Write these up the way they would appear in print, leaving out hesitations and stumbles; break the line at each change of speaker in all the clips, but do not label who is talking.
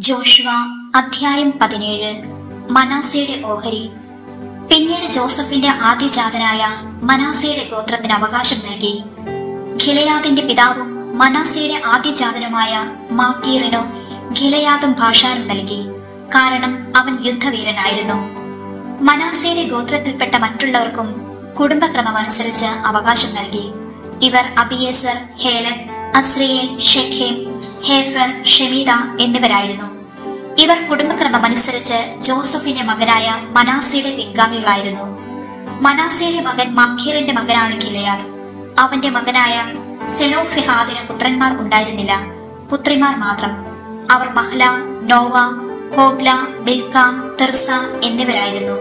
Joshua അധ്യായം 17. മനാസയുടെ ഓഹരി. പിന്നീട് ജോസഫിന്റെ ആദ്യജാതനായ മനാസയുടെ ഗോത്രത്തിന് അവകാശം നൽകി. ഗിലെയാദിന്റെ പിതാവും മനാസയുടെ ആദ്യജാതനുമായ മാക്കീറിനോ ഗിലെയാദും ഭാഷാനും നൽകി, കാരണം അവൻ യുദ്ധവീരനായിരുന്നു. മനാസയുടെ ഗോത്രത്തിൽപ്പെട്ട മറ്റുള്ളവർക്കും കുടുംബക്രമമനുസരിച്ച് അവകാശം നൽകി. ഇവർ അബിയേസർ, ഹേലക്, അസ്രിയേൽ, ഷെഖേം, ഹേഫർ, ഷെമീദ എന്നിവരായിരുന്നു. ഇവർ കുടുംബക്രമമനുസരിച്ച് ജോസഫിന്റെ മകനായ മനാസയുടെ പിൻഗാമികളായിരുന്നു. മനാസയുടെ മകൻ മാഖീറിന്റെ മകനാണ് ഗിലെയാദ്. അവന്റെ മകനായ സെലോഫിഹാദിന് പുത്രന്മാർ ഉണ്ടായിരുന്നില്ല, പുത്രിമാർ മാത്രം. അവർ Mahlah, Noah, Hoglah, Milcah, Tirzah എന്നിവരായിരുന്നു.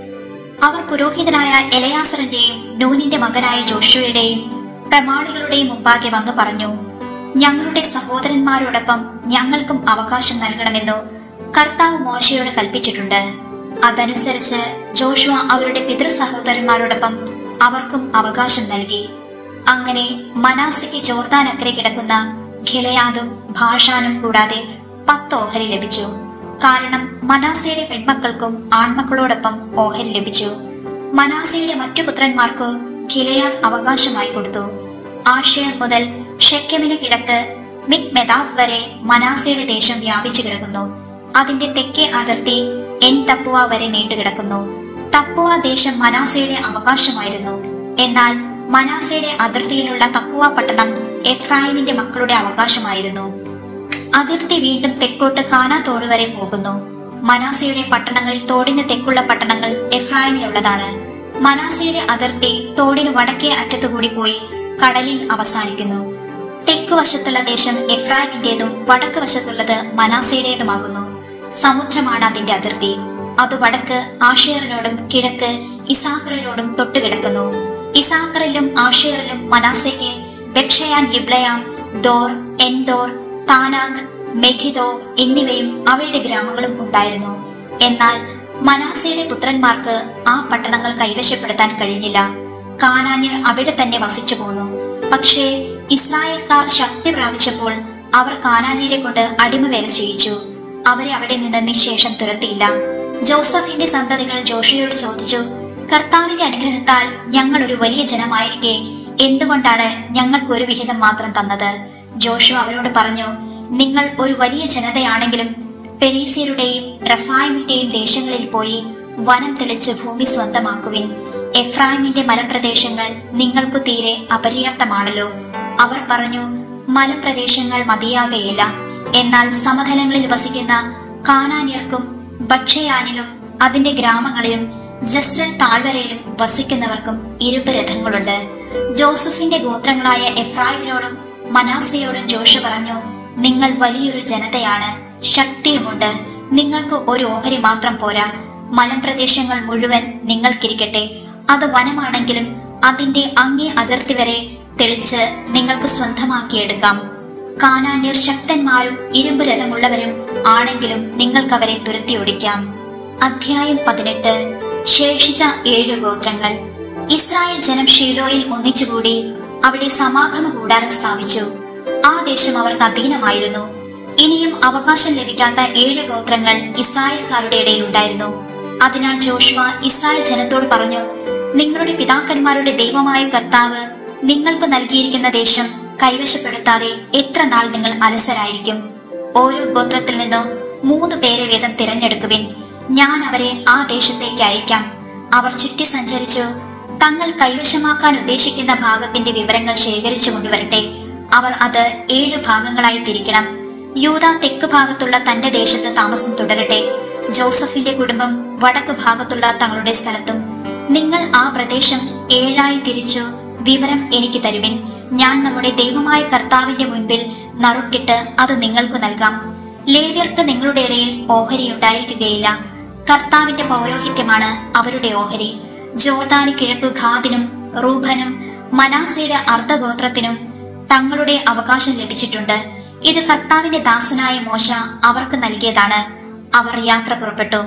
അവർ പുരോഹിതനായ എലയാസറിന്റെയും നൂനിന്റെ മകനായ ജോഷുവയുടെയും പ്രമാണികളുടെയും മുമ്പാകെ വന്നു പറഞ്ഞു, ഞങ്ങളുടെ സഹോദരന്മാരോടൊപ്പം ഞങ്ങൾക്കും അവകാശം നൽകണമെന്നു കർത്താവ് മോശയോട് കൽപ്പിച്ചിട്ടുണ്ട്. അതനുസരിച്ച് ജോഷുവ അവരുടെ പിതൃ സഹോദരന്മാരോടൊപ്പം അവർക്കും അവകാശം നൽകി. അങ്ങനെ മനാസയ്ക്ക് ജോർദാൻ അക്കരെ കിടക്കുന്ന ഗിലെയാദും ഭാഷാനും കൂടാതെ 10 ഓഹരി ലഭിച്ചു. കാരണം മനാസയുടെ പെൺമക്കൾക്കും ആൺമക്കളോടൊപ്പം ഓഹരി ലഭിച്ചു. മനാസയുടെ മറ്റു പുത്രന്മാർക്ക് ഗിലെയാദ് അവകാശമായി കൊടുത്തു. ആഷേർ മുതൽ ഷെക്കെമിന് കിഴക്ക് മിക്മെദാദ് വരെ മനാസയുടെ ദേശം വ്യാപിച്ചു കിടക്കുന്നു. അതിന്റെ തെക്കേ അതിർത്തി എൻ തപ്പുവ വരെ നീണ്ടുകിടക്കുന്നു. തപ്പുവ ദേശം മനാസയുടെ അവകാശമായിരുന്നു. എന്നാൽ മനാസയുടെ അതിർത്തിയിലുള്ള തപ്പുവ പട്ടണം എഫ്രായിമിന്റെ മക്കളുടെ അവകാശമായിരുന്നു. അതിർത്തി വീണ്ടും തെക്കോട്ട് കാനാ തോട് വരെ പോകുന്നു. മനാസയുടെ പട്ടണങ്ങളിൽ തോടിന് തെക്കുള്ള പട്ടണങ്ങൾ എഫ്രായിമിലുള്ളതാണ്. മനാസയുടെ അതിർത്തി തോടിന് വടക്കേ അറ്റത്തുകൂടി പോയി കടലിൽ അവസാനിക്കുന്നു. തെക്കു വശത്തുള്ള ദേശം എഫ്രായിമിന്റേതും വടക്ക് വശത്തുള്ളത് മനാസയുടേതുമാകുന്നു. സമുദ്രമാണ് അതിന്റെ അതിർത്തി. അത് വടക്ക് ആഷേറിനോടും കിഴക്ക് ഇസാഖറിനോടും തൊട്ടുകിടക്കുന്നു. ഇസാഖറിലും ആഷേറിലും മനാസയ്ക്ക് ബെത്ഷയാൻ, യിബ്ലയാം, ദോർ, എൻദോർ, താനാക്, മെഗിദോ എന്നിവയും അവയുടെ ഗ്രാമങ്ങളും ഉണ്ടായിരുന്നു. എന്നാൽ മനാസയുടെ പുത്രന്മാർക്ക് ആ പട്ടണങ്ങൾ കൈവശപ്പെടുത്താൻ കഴിഞ്ഞില്ല. കാനാന്യർ അവിടെ തന്നെ വസിച്ചു പോന്നു. പക്ഷേ ഇസ്രായേൽക്കാർ ശക്തി പ്രാപിച്ചപ്പോൾ അവർ കാനാന്യരെ കൊണ്ട് അടിമവേല ചെയ്യിച്ചു. അവരെ അവിടെ നിന്ന് നിശേഷം തുരത്തിയില്ല. ജോസഫിന്റെ സന്തതികൾ ജോഷുവയോട് ചോദിച്ചു, കർത്താവിന്റെ അനുഗ്രഹത്താൽ ഞങ്ങൾ ഒരു വലിയ ജനമായിരിക്കെ എന്തുകൊണ്ടാണ് ഞങ്ങൾക്ക് ഒരു വിഹിതം മാത്രം തന്നത്? ജോഷു അവരോട് പറഞ്ഞു, നിങ്ങൾ ഒരു വലിയ ജനതയാണെങ്കിലും പെരീസ്യരുടെയും റഫായിമിന്റെയും ദേശങ്ങളിൽ പോയി വനം തെളിച്ച് ഭൂമി സ്വന്തമാക്കുവിൻ. എഫ്രായിമിന്റെ മലപ്രദേശങ്ങൾ നിങ്ങൾക്ക് തീരെ അപര്യാപ്തമാണല്ലോ. അവർ പറഞ്ഞു, മലപ്രദേശങ്ങൾ മതിയാകയില്ല. എന്നാൽ സമതലങ്ങളിൽ വസിക്കുന്ന കാനാന്യർക്കും ബത്ഷയാനിലും അതിന്റെ ഗ്രാമങ്ങളിലും ജസ്രൽ താഴ്വരയിലും വസിക്കുന്നവർക്കും ഇരുമ്പ് രഥങ്ങളുണ്ട്. ജോസഫിന്റെ ഗോത്രങ്ങളായ എഫ്രായിമിനോടും മനാസയോടും ജോഷു പറഞ്ഞു, നിങ്ങൾ വലിയൊരു ജനതയാണ്, ശക്തിയുമുണ്ട്. നിങ്ങൾക്ക് ഒരു ഓഹരി മാത്രം പോരാ. മലമ്പ്രദേശങ്ങൾ മുഴുവൻ നിങ്ങൾക്കിരിക്കട്ടെ. അത് വനമാണെങ്കിലും അതിന്റെ അങ്ങേ അതിർത്തി വരെ തെളിച്ച് നിങ്ങൾക്ക് സ്വന്തമാക്കിയെടുക്കാം. കാനാന്യർ ശക്തന്മാരും ഇരുമ്പ് രഥമുള്ളവരും ആണെങ്കിലും നിങ്ങൾക്കവരെ തുരത്തിയൊടിക്കാം. അധ്യായം 18. ശേഷിച്ച 7 ഗോത്രങ്ങൾ. ഇസ്രായേൽ ജനം ഷീലോയിൽ ഒന്നിച്ചുകൂടി അവിടെ സമാഗമ കൂടാരം സ്ഥാപിച്ചു. ആ ദേശം അവർക്ക് അധീനമായിരുന്നു. ഇനിയും അവകാശം ലഭിക്കാത്ത 7 ഗോത്രങ്ങൾ ഇസ്രായേൽക്കാരുടെ ഇടയിൽ ഉണ്ടായിരുന്നു. അതിനാൽ ജോഷുവ ഇസ്രായേൽ ജനത്തോട് പറഞ്ഞു, നിങ്ങളുടെ പിതാക്കന്മാരുടെ ദൈവമായ കർത്താവ് നിങ്ങൾക്ക് നൽകിയിരിക്കുന്ന ദേശം കൈവശപ്പെടുത്താതെ എത്ര നാൾ നിങ്ങൾ അലസരായിരിക്കും? ഓരോ ഗോത്രത്തിൽ നിന്നും 3 പേരെ വീതം തിരഞ്ഞെടുക്കുവിൻ. ഞാൻ അവരെ ആ ദേശത്തേക്ക് അയക്കാം. അവർ ചുറ്റി സഞ്ചരിച്ചു തങ്ങൾ കൈവശമാക്കാൻ ഉദ്ദേശിക്കുന്ന ഭാഗത്തിന്റെ വിവരങ്ങൾ ശേഖരിച്ചു കൊണ്ടുവരട്ടെ. അവർ അത് 7 ഭാഗങ്ങളായി തിരിക്കണം. യൂദ തെക്ക് ഭാഗത്തുള്ള തന്റെ ദേശത്ത് താമസം തുടരട്ടെ. ജോസഫിന്റെ കുടുംബം വടക്ക് ഭാഗത്തുള്ള തങ്ങളുടെ സ്ഥലത്തും. നിങ്ങൾ ആ പ്രദേശം 7ആയി തിരിച്ചു വിവരം എനിക്ക് തരുവിൻ. ഞാൻ നമ്മുടെ ദൈവമായ കർത്താവിന്റെ മുൻപിൽ നറുക്കിട്ട് അത് നിങ്ങൾക്ക് നൽകാം. ലേവ്യർക്ക് നിങ്ങളുടെ ഇടയിൽ ഓഹരി ഉണ്ടായിരിക്കുകയില്ല. കർത്താവിന്റെ പൗരോഹിത്യമാണ് അവരുടെ ഓഹരി. ജോർദാന് കിഴക്ക് ഗാദിനും റൂബനും മനാസയുടെ അർദ്ധഗോത്രത്തിനും തങ്ങളുടെ അവകാശം ലഭിച്ചിട്ടുണ്ട്. ഇത് കർത്താവിന്റെ ദാസനായ മോശ അവർക്ക് നൽകിയതാണ്. അവർ യാത്ര പുറപ്പെട്ടു.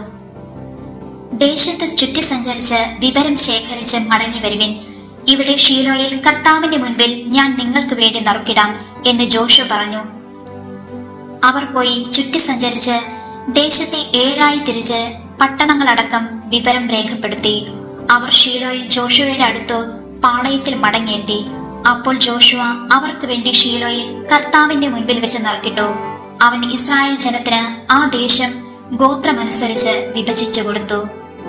ദേശത്ത് ചുറ്റി സഞ്ചരിച്ച് വിവരം ശേഖരിച്ച് മടങ്ങി വരുവിൻ. ഇവിടെ ഷീലോയിൽ കർത്താവിന്റെ മുൻപിൽ ഞാൻ നിങ്ങൾക്ക് വേണ്ടി നറുക്കിടാം എന്ന് ജോഷു പറഞ്ഞു. അവർ പോയി ചുറ്റി സഞ്ചരിച്ച് ദേശത്തെ 7 തിരിച്ച് പട്ടണങ്ങളടക്കം വിവരം രേഖപ്പെടുത്തി. അവർ ഷീലോയിൽ ജോഷുവയുടെ അടുത്തു പാളയത്തിൽ മടങ്ങിയെത്തി. അപ്പോൾ ജോഷുവ അവർക്ക് വേണ്ടി ഷീലോയിൽ കർത്താവിന്റെ മുൻപിൽ വെച്ച് നറുക്കിട്ടു. അവൻ ഇസ്രായേൽ ജനത്തിന് ആ ദേശം ഗോത്രമനുസരിച്ച് വിഭജിച്ചു കൊടുത്തു.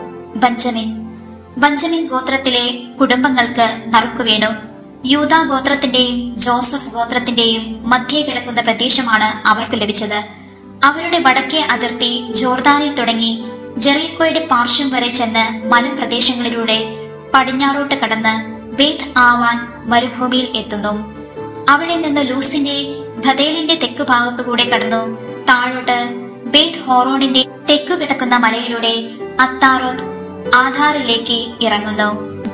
ബഞ്ചമിൻ ഗോത്രത്തിലെ കുടുംബങ്ങൾക്ക് നറുക്കു വീണു. യൂദാ ഗോത്രത്തിന്റെയും ജോസഫ് ഗോത്രത്തിന്റെയും മധ്യേ കിടക്കുന്ന പ്രദേശമാണ് അവർക്ക് ലഭിച്ചത്. അവരുടെ വടക്കേ അതിർത്തി ജോർദാനിൽ തുടങ്ങി ജെറീക്കോയുടെ പാർശ്വം വരെ ചെന്ന് മലമ്പ്രദേശങ്ങളിലൂടെ പടിഞ്ഞാറോട്ട് കടന്ന് ബേത്ത് ആവാൻ മരുഭൂമിയിൽ എത്തുന്നു. അവിടെ നിന്ന് ലൂസിന്റെ ബഥേലിന്റെ തെക്കു ഭാഗത്തുകൂടെ കടന്നു താഴോട്ട് ബേത്ത് ഹോറോണിന്റെ തെക്കു കിടക്കുന്ന മലയിലൂടെ അത്താറോത്ത് ആധാറിലേക്ക് ഇറങ്ങുന്നു.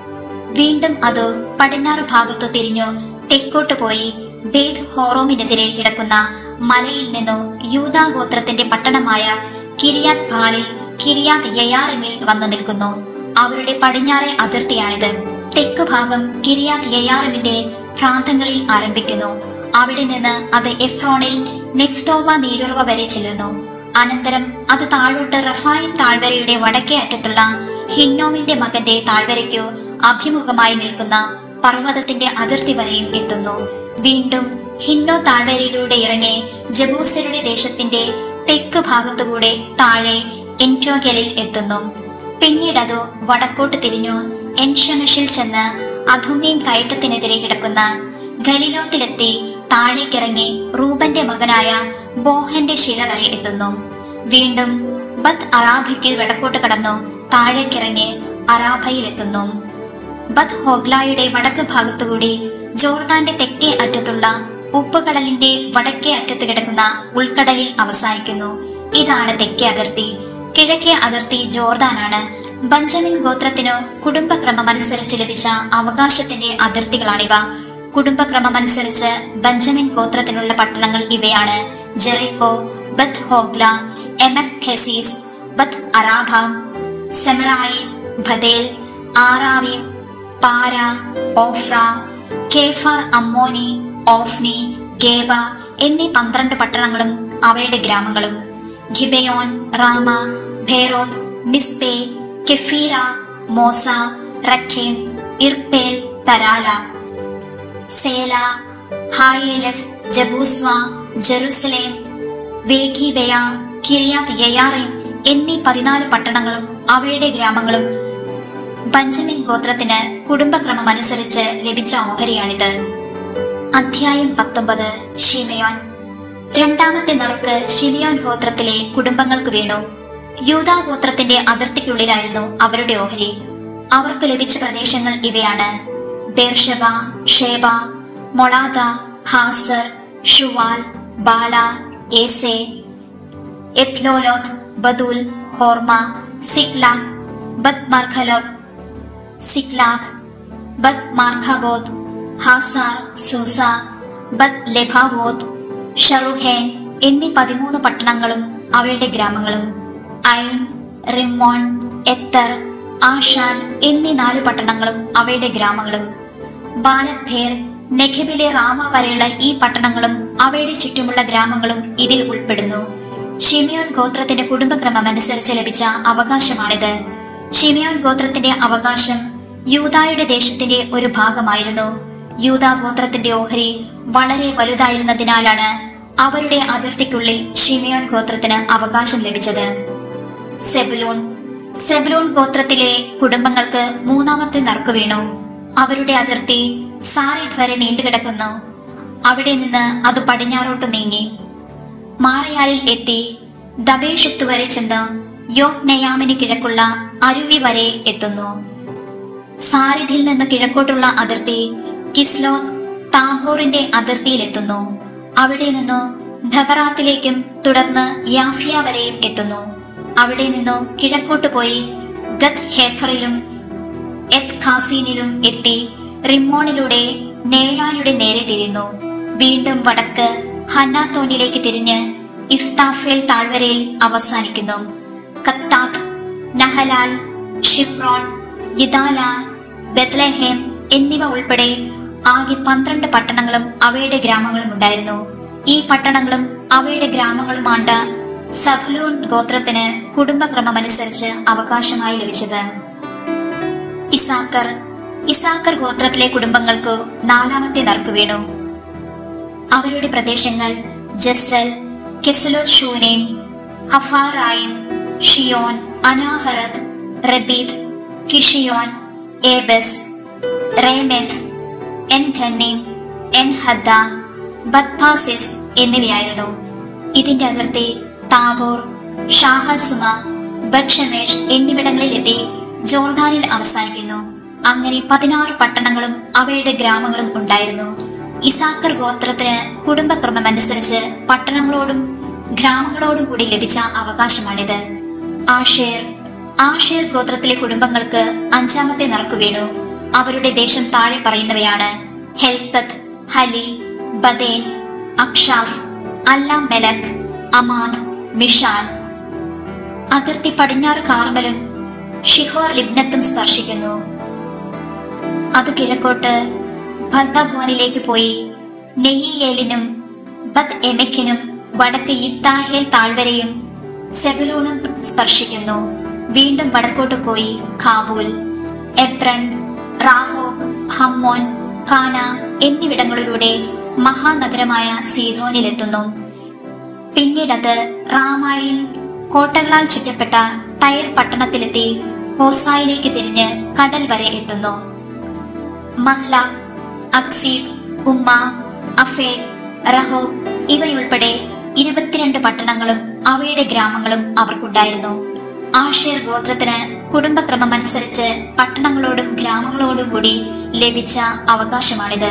വീണ്ടും അത് പടിഞ്ഞാറ് ഭാഗത്തു തിരിഞ്ഞു തെക്കോട്ട് പോയി ബേത്ത് ഹോറോമിനെതിരെ കിടക്കുന്ന മലയിൽ നിന്നു യൂദാ ഗോത്രത്തിന്റെ പട്ടണമായ കിരിയാത് ബാലിൽ കിരിയാത് യയാറിമിൽ വന്നു നിൽക്കുന്നു. അവരുടെ പടിഞ്ഞാറേ അതിർത്തിയാണിത്. തെക്കു ഭാഗം കിരിയാത് യയാറിമിന്റെ പ്രാന്തങ്ങളിൽ ആരംഭിക്കുന്നു. അവിടെ നിന്ന് അത് എഫ്രോണിൽ നെഫ്തോവ നീരുറവ വരെ ചെല്ലുന്നു. അനന്തരം അത് താഴോട്ട് റഫായിം താഴ്വരയുടെ വടക്കേ അറ്റത്തുള്ള ഹിന്നോമിന്റെ മകന്റെ താഴ്വരയ്ക്കു അഭിമുഖമായി നിൽക്കുന്ന പർവ്വതത്തിന്റെ അതിർത്തി വരെയും എത്തുന്നു. വീണ്ടും ഹിന്നോ താഴ്വരയിലൂടെ ഇറങ്ങി ജബൂസരുടെ ദേശത്തിന്റെ തെക്ക് ഭാഗത്തുകൂടെ താഴെ എൻറ്റോഗലിൽ എത്തുന്നു. പിന്നീട് അത് വടക്കോട്ട് തിരിഞ്ഞു എൻഷമഷിൽ ചെന്ന് അധുമീം കയറ്റത്തിനെതിരെ കിടക്കുന്ന ഗലിലോത്തിലെത്തി താഴേക്കിറങ്ങി റൂബന്റെ മകനായ ബോഹന്റെ ശില വരെ എത്തുന്നു. വീണ്ടും ബത്ത് അറാഭയ്ക്ക് വടക്കോട്ട് കടന്നു താഴേക്കിറങ്ങി അറാഭയിലെത്തുന്നു. ബത്ത് ഹോഗ്ലായുടെ വടക്ക് ഭാഗത്തുകൂടി ജോർദാന്റെ തെക്കേ അറ്റത്തുള്ള ഉപ്പുകടലിന്റെ വടക്കേ അറ്റത്ത് കിടക്കുന്ന ഉൾക്കടലിൽ അവസാനിക്കുന്നു. ഇതാണ് തെക്കേ അതിർത്തി. കിഴക്കേ അതിർത്തി ജോർദാനാണ്. ബഞ്ചമിൻ ഗോത്രത്തിനു കുടുംബക്രമമനുസരിച്ച് ലഭിച്ച അവകാശത്തിന്റെ അതിർത്തികളാണിവ. കുടുംബക്രമമനുസരിച്ച് ബഞ്ചമിൻ ഗോത്രത്തിനുള്ള പട്ടണങ്ങൾ ഇവയാണ്: ജെറിക്കോ, ബത്ത് ഹോഗ്ല, എമക് ഖെസീസ്, ബത്ത് അറാഭ, സെമറായി, ബഥേൽ, ആറാവീം, പാര, ഓഫ്ര, കേഫർ അമ്മോനി, ഓഫ്നി, ഗേബ എന്നീ 12 പട്ടണങ്ങളും അവയുടെ ഗ്രാമങ്ങളും. Gibeon, Ramah, Beeroth, Mizpeh, Chephirah, Mozah, Rekem, Irpeel, Taralah, Zelah, Haeleph, Jebusi, Jerusalem, വേഗിബെയ, കിരിയാത് യയാറിം എന്നീ 14 പട്ടണങ്ങളും അവയുടെ ഗ്രാമങ്ങളും ബഞ്ചമിൻ ഗോത്രത്തിന് കുടുംബക്രമമനുസരിച്ച് ലഭിച്ച ഓഹരിയാണിത്. അധ്യായം 19. ശിമെയോൻ. രണ്ടാമത്തെ നറുക്ക് ശിമെയോൻ ഗോത്രത്തിലെ കുടുംബങ്ങൾക്ക് വീണു. യൂദാ ഗോത്രത്തിന്റെ അതിർത്തിക്കുള്ളിലായിരുന്നു അവരുടെ ഓഹരി. അവർക്ക് ലഭിച്ച പ്രദേശങ്ങൾ ഇവയാണ്: Beersheba, Sheba, Moladah, Hazar, Shual, Balah, Ezem, എത്ലോലോത്ത്, Bethul, Hormah, Ziklag, Beth Marcaboth, Ziklag, Beth Marcaboth, Hazar, Susah, Beth Lebaoth, Sharuhen എന്നീ 13 പട്ടണങ്ങളും അവയുടെ ഗ്രാമങ്ങളും. ഐൻ, റിമ്മോൺ, എത്തർ, ആഷാൻ എന്നീ 4 പട്ടണങ്ങളും അവയുടെ ഗ്രാമങ്ങളും. ബാലത്ഭേർ, നെഖബിലെ റാമ വരെയുള്ള ഈ പട്ടണങ്ങളും അവയുടെ ചുറ്റുമുള്ള ഗ്രാമങ്ങളും ഇതിൽ ഉൾപ്പെടുന്നു. ഷിമിയോൻ ഗോത്രത്തിന്റെ കുടുംബക്രമമനുസരിച്ച് ലഭിച്ച അവകാശമാണിത്. ഷിമിയോൻ ഗോത്രത്തിന്റെ അവകാശം യൂദായുടെ ദേശത്തിന്റെ ഒരു ഭാഗമായിരുന്നു. യൂദാ ഗോത്രത്തിന്റെ ഓഹരി വളരെ വലുതായിരുന്നതിനാലാണ് അവരുടെ അതിർത്തിക്കുള്ളിൽ ഷിമിയോൻ ഗോത്രത്തിന് അവകാശം ലഭിച്ചത്. സെബുലൂൺ ഗോത്രത്തിലെ കുടുംബങ്ങൾക്ക് 3ാമത്തെ നറുക്ക് വീണു. അവരുടെ അതിർത്തി സാരിദ് വരെ നീണ്ടുകിടക്കുന്നു. അവിടെ നിന്ന് അത് പടിഞ്ഞാറോട്ട് നീങ്ങി മാറയാലിൽ എത്തി ദബേഷത്ത് വരെ ചെന്ന് യോക്നെയാമിന് കിഴക്കുള്ള അരുവി വരെ എത്തുന്നു. സാരിദിൽ നിന്ന് കിഴക്കോട്ടുള്ള അതിർത്തി കിസ്ലോത്ത് താബോറിന്റെ അതിർത്തിയിലെത്തുന്നു. അവിടെ നിന്നു ധബറാത്തിലേക്കും തുടർന്ന് യാഫിയ വരെയും എത്തുന്നു. അവിടെ നിന്നു കിഴക്കോട്ട് പോയി ഗത്ത് ഹേഫറിലും എത്ത് ഖാസീനിലും എത്തി റിമ്മോണിലൂടെ നേയായുടെ നേരെ തിരിഞ്ഞു. വീണ്ടും വടക്ക് ഹന്നാത്തോനിലേക്ക് തിരിഞ്ഞ് ഇഫ്താഫേൽ താഴ്വരയിൽ അവസാനിക്കുന്നു. കത്താത്ത്, നഹലാൽ, ഷിപ്രോൺ, യിദാല, ബെത്ലഹേം എന്നിവ ഉൾപ്പെടെ ആകെ 12 പട്ടണങ്ങളും അവയുടെ ഗ്രാമങ്ങളും ഉണ്ടായിരുന്നു. ഈ പട്ടണങ്ങളും അവയുടെ ഗ്രാമങ്ങളുമാണ്ട സബ്ലൂൺ ഗോത്രത്തിന് കുടുംബക്രമമനുസരിച്ച് അവകാശമായി ലഭിച്ചത്. ഇസാക്കർ ഗോത്രത്തിലെ കുടുംബങ്ങൾക്ക് 4ാമത്തെ നറുക്ക് വീണു. അവരുടെ പ്രദേശങ്ങൾ ജസ്രൽ, കെസുലോത്ത് ഷൂനേം, ഹഫാറായിം, ഷിയോൻ, അനാഹറത്ത്, റബീദ്, കിഷിയോൻ, ഏബസ്, റേമെത്ത്, എൻ ഖന്നീം, എൻ ഹദ്ദ, ബത്പാസിസ് എന്നിവയായിരുന്നു. ഇതിന്റെ അതിർത്തി താബോർ, ഷാഹസുമ, ബത്ഷമേഷ് എന്നിവിടങ്ങളിലെത്തി ജോർദാനിൽ അവസാനിക്കുന്നു. അങ്ങനെ 16 പട്ടണങ്ങളും അവയുടെ ഗ്രാമങ്ങളും ഉണ്ടായിരുന്നു. ഇസാക്കർ ഗോത്രത്തിന് കുടുംബക്രമമനുസരിച്ച് പട്ടണങ്ങളോടും ഗ്രാമങ്ങളോടും കൂടി ലഭിച്ച അവകാശമാണിത്. ആഷേർ ഗോത്രത്തിലെ കുടുംബങ്ങൾക്ക് 5ാമത്തെ നറുക്ക് വീണു. അവരുടെ ദേശം താഴെ പറയുന്നവയാണ്: ഹെൽത്തത്ത്, ഹലി, ബദേൻ, അക്ഷാഫ്, അല്ലാം മെലക്, അമാദ്, മിഷാൽ. അതിർത്തി പടിഞ്ഞാറ് കാർമലും ഷിഹോർ ലിബ്നത്തും സ്പർശിക്കുന്നു. അത് കിഴക്കോട്ട് ഭദ്ദഗോനിലേക്ക് പോയി നെയ്യേലിനും ബത് എമെക്കിനും വടക്ക് യിബ്താഹേൽ താഴ്വരയും സെബലൂണും സ്പർശിക്കുന്നു. വീണ്ടും വടക്കോട്ട് പോയി കാബൂൽ, എബ്രൺ, റാഹോബ്, ഹമ്മോൻ, കാന എന്നിവിടങ്ങളിലൂടെ മഹാനഗരമായ സീദോനിലെത്തുന്നു. പിന്നീടത് റാമായിൽ കോട്ടകളാൽ ചുറ്റപ്പെട്ട ടയർ പട്ടണത്തിലെത്തി ഹോസായിലേക്ക് തിരിഞ്ഞ് കടൽ വരെ എത്തുന്നു. മഹ്ല, അക്സീബ്, ഉമ്മ, അഫേക്, റഹോബ് ഇവയുൾപ്പെടെ 22 പട്ടണങ്ങളും അവയുടെ ഗ്രാമങ്ങളും അവർക്കുണ്ടായിരുന്നു. ആഷേർ ഗോത്രത്തിന് കുടുംബക്രമമനുസരിച്ച് പട്ടണങ്ങളോടും ഗ്രാമങ്ങളോടും കൂടി ലഭിച്ച അവകാശമാണിത്.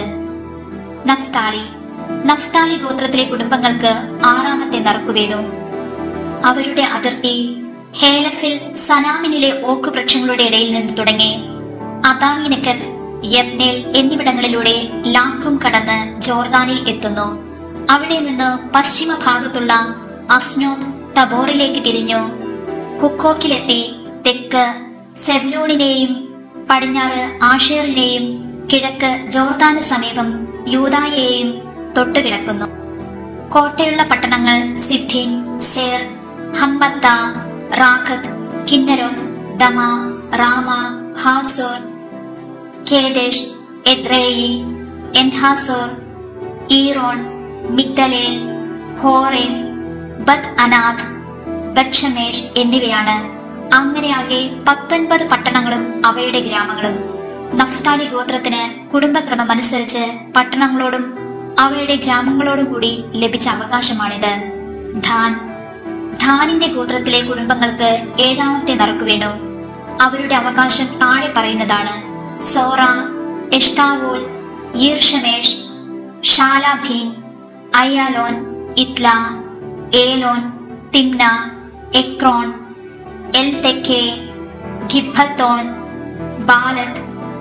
നഫ്താലി ഗോത്രത്തിലെ കുടുംബങ്ങൾക്ക് 6ാമത്തെ നറുക്ക് വീണു. അവരുടെ അതിർത്തി ഹേലഫിൽ സനാമിനിലെ ഓക്ക് വൃക്ഷങ്ങളുടെ ഇടയിൽ നിന്ന് തുടങ്ങി അദാമിനെക്കത്ത്, യബ്നേൽ എന്നിവിടങ്ങളിലൂടെ ലാഖും കടന്ന് ജോർദാനിൽ എത്തുന്നു. അവിടെ നിന്ന് പശ്ചിമ ഭാഗത്തുള്ള അസ്നോത്ത് തബോറിലേക്ക് തിരിഞ്ഞു ഹുക്കോക്കിലെത്തി തെക്ക് സെബ്ലൂണിനെയും പടിഞ്ഞാറ് ആഷേറിനെയും കിഴക്ക് ജോർദാന് സമീപം യൂദായെയും തൊട്ടുകിടക്കുന്നു. കോട്ടയുള്ള പട്ടണങ്ങൾ സിദ്ദീം, സേർ, ഹമ്മത്ത, റാഖത്ത്, കിന്നരോത്ത്, ദമ, റാമ, ഹാസോർ, കേദേശ്, എദ്രേയി, എൻഹാസോർ, ഈറോൺ, മിഗ്ദലേൽ, ഹോറേം, ബത് അനാഥ്, ബത്ഷമേഷ് എന്നിവയാണ്. അങ്ങനെയാകെ 19 പട്ടണങ്ങളും അവയുടെ ഗ്രാമങ്ങളും. നഫ്താലി ഗോത്രത്തിന് കുടുംബക്രമമനുസരിച്ച് പട്ടണങ്ങളോടും അവയുടെ ഗ്രാമങ്ങളോടും കൂടി ലഭിച്ച അവകാശമാണിത്. ധാനിന്റെ ഗോത്രത്തിലെ കുടുംബങ്ങൾക്ക് 7ാമത്തെ നറുക്ക് വീണു. അവരുടെ അവകാശം താഴെ പറയുന്നതാണ്: Zorah, Eshtaol, Irshemesh, Shaalabbin, Aijalon, Ithlah, Elon, Timnah, Ekron, Eltekeh, Gibbethon, ബാലത്ത്,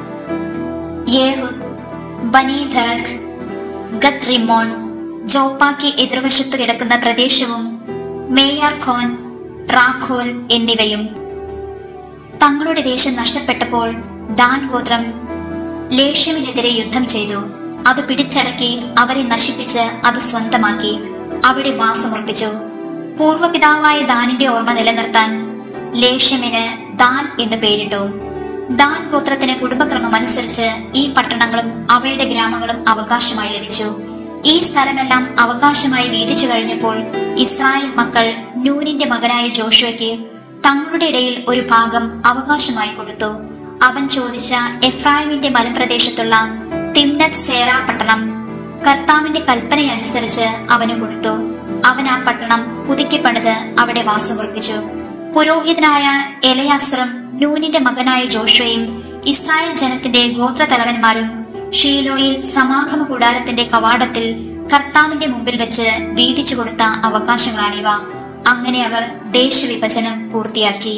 യേഹുദ്, ബനീധറക്, ഗത്ത് റിമ്മോൺ, ജോപ്പാക്ക് എതിർവശത്തു കിടക്കുന്ന പ്രദേശവും മേയാർഖോൻ, റാഖോൽ എന്നിവയും. തങ്ങളുടെ ദേശം നഷ്ടപ്പെട്ടപ്പോൾ ദാൻ ഗോത്രം ലേഷ്യമിനെതിരെ യുദ്ധം ചെയ്തു. അത് പിടിച്ചടക്കി അവരെ നശിപ്പിച്ച് അത് സ്വന്തമാക്കി അവിടെ വാസമുറപ്പിച്ചു. പൂർവ്വപിതാവായ ദാനിന്റെ ഓർമ്മ നിലനിർത്താൻ ലേഷ്യമിന് ദാൻ എന്ന് പേരിട്ടു. ദാൻ ഗോത്രത്തിന് കുടുംബക്രമമനുസരിച്ച് ഈ പട്ടണങ്ങളും അവയുടെ ഗ്രാമങ്ങളും അവകാശമായി ലഭിച്ചു. ഈ സ്ഥലമെല്ലാം അവകാശമായി വീതിച്ചു കഴിഞ്ഞപ്പോൾ ഇസ്രായേൽ മക്കൾ നൂനിന്റെ മകനായ ജോഷുവയ്ക്ക് തങ്ങളുടെ ഇടയിൽ ഒരു ഭാഗം അവകാശമായി കൊടുത്തു. അവൻ ചോദിച്ച എഫ്രായിമിന്റെ മലമ്പ്രദേശത്തുള്ള തിമ്നത്ത് സേറ പട്ടണം കർത്താവിന്റെ കൽപ്പനയനുസരിച്ച് അവന് കൊടുത്തു. അവൻ ആ പട്ടണം പുതുക്കി പണിത് അവിടെ വാസമുറപ്പിച്ചു. പുരോഹിതനായ എലയാസറും നൂനിന്റെ മകനായ ജോഷുവയും ഇസ്രായേൽ ജനത്തിന്റെ ഗോത്രതലവന്മാരും ഷീലോയിൽ സമാഗമ കൂടാരത്തിന്റെ കവാടത്തിൽ കർത്താവിന്റെ മുമ്പിൽ വെച്ച് വീതിച്ചു കൊടുത്ത അവകാശങ്ങളാണിവ. അങ്ങനെ അവർ ദേശവിഭജനം പൂർത്തിയാക്കി.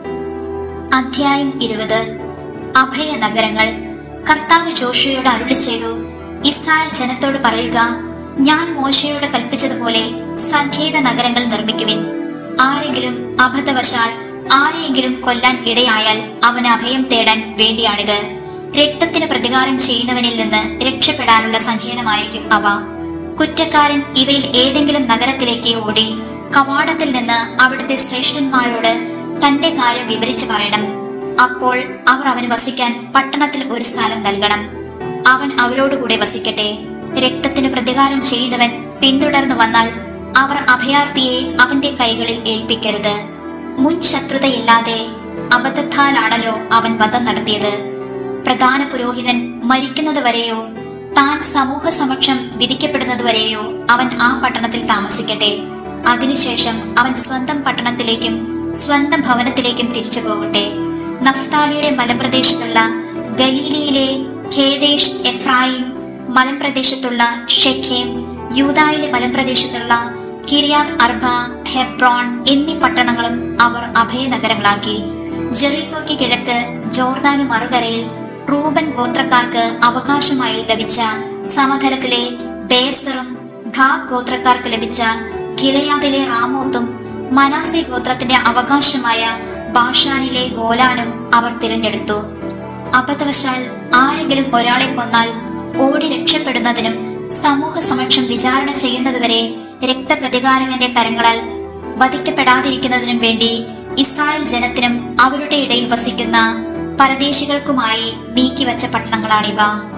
അധ്യായം 20. അഭയ നഗരങ്ങൾ. കർത്താവ് ജോഷുവയോട് അരുളി ചെയ്തു: ഇസ്രായേൽ ജനത്തോട് പറയുക, ഞാൻ മോശയോട് കൽപ്പിച്ചതുപോലെ സങ്കേത നഗരങ്ങൾ നിർമ്മിക്കുവിൻ. ആരെങ്കിലും അബദ്ധവശാൽ ആരെയെങ്കിലും കൊല്ലാൻ ഇടയായാൽ അവന് അഭയം തേടാൻ വേണ്ടിയാണിത്. രക്തത്തിന് പ്രതികാരം ചെയ്യുന്നവനിൽ നിന്ന് രക്ഷപ്പെടാനുള്ള സങ്കേതമായിരിക്കും അവ. കുറ്റക്കാരൻ ഇവയിൽ ഏതെങ്കിലും നഗരത്തിലേക്ക് ഓടി കവാടത്തിൽ നിന്ന് അവിടുത്തെ ശ്രേഷ്ഠന്മാരോട് തന്റെ കാര്യം വിവരിച്ചു പറയണം. അപ്പോൾ അവർ അവന് വസിക്കാൻ പട്ടണത്തിൽ ഒരു സ്ഥലം നൽകണം. അവൻ അവരോടുകൂടെ വസിക്കട്ടെ. രക്തത്തിന് പ്രതികാരം ചെയ്യുന്നവൻ പിന്തുടർന്നു വന്നാൽ അവർ അഭയാർത്ഥിയെ അവന്റെ കൈകളിൽ ഏൽപ്പിക്കരുത്. മുൻ ശത്രുതയില്ലാതെ അബദ്ധത്താലാണല്ലോ അവൻ വധം നടത്തിയത്. പ്രധാന പുരോഹിതൻ മരിക്കുന്നതുവരെയോ താൻ സമൂഹ സമക്ഷം വിധിക്കപ്പെടുന്നതുവരെയോ അവൻ ആ പട്ടണത്തിൽ താമസിക്കട്ടെ. അതിനുശേഷം അവൻ സ്വന്തം പട്ടണത്തിലേക്കും സ്വന്തം ഭവനത്തിലേക്കും തിരിച്ചു പോകട്ടെ. നഫ്താലിയുടെ മലമ്പ്രദേശത്തുള്ള ഗലീലയിലെ ഖേദേശ്, എഫ്രായിം മലമ്പ്രദേശത്തുള്ള ഷെഖേം, യൂദായിലെ മലമ്പ്രദേശത്തുള്ള കിര്യാത്ത് അർബ, ഹെബ്രോൺ എന്നീ പട്ടണങ്ങളും അവർ അഭയനഗരങ്ങളാക്കി. ജെറീക്കോയ്ക്ക് കിഴക്ക് ജോർദാനു മറുകരയിൽ റൂബൻ ഗോത്രക്കാർക്ക് അവകാശമായി ലഭിച്ച സമതലത്തിലെ ബേസറും, ഗാദ് ഗോത്രക്കാർക്ക് ലഭിച്ച ഗിലെയാദിലെ റാമോത്തും, മനാസെ ഗോത്രത്തിന്റെ അവകാശമായ ബാഷാനിലെ ഗോലാനും അവർ തിരഞ്ഞെടുത്തു. അബദ്ധവശാൽ ആരെങ്കിലും ഒരാളെ കൊന്നാൽ ഓടി രക്ഷപ്പെടുന്നതിനും സമൂഹ സമക്ഷം വിചാരണ ചെയ്യുന്നതുവരെ രക്തപ്രതികാരകന്റെ കരങ്ങളാൽ വധിക്കപ്പെടാതിരിക്കുന്നതിനും വേണ്ടി ഇസ്രായേൽ ജനത്തിനും അവരുടെ ഇടയിൽ വസിക്കുന്ന പരദേശികൾക്കുമായി നീക്കിവച്ച പട്ടണങ്ങളാണിവ.